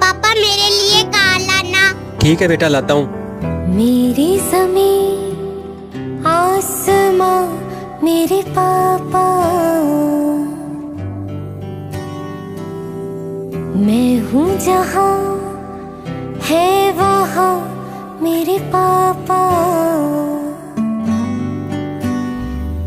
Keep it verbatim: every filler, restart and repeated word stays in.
पापा मेरे लिए कार लाना। ठीक है बेटा, लाता हूँ। मेरी ज़मीं आसमां मेरे पापा, मैं हूँ जहाँ है वहाँ मेरे पापा।